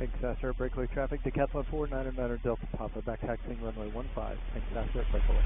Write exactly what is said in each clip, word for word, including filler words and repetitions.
Thanks, Astro. Breakaway traffic, Decathlon four nine nine Delta Papa, back taxiing runway one five. Thanks, Astro. Breakaway.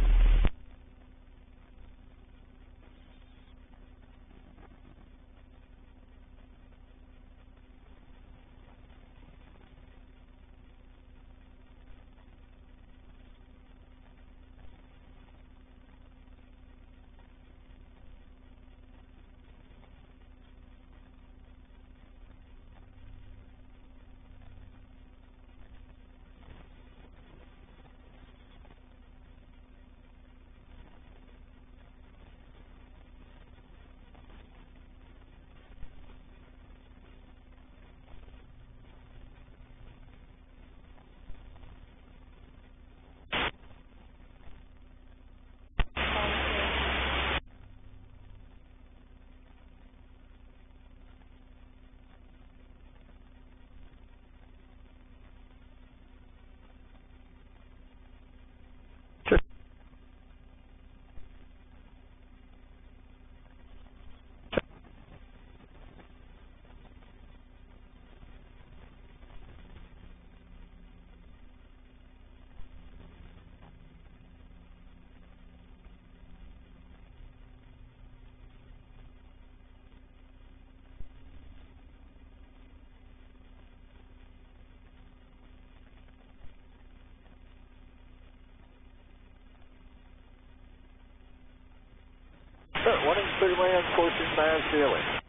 Sir, one in clear land, closing Mass Ceiling.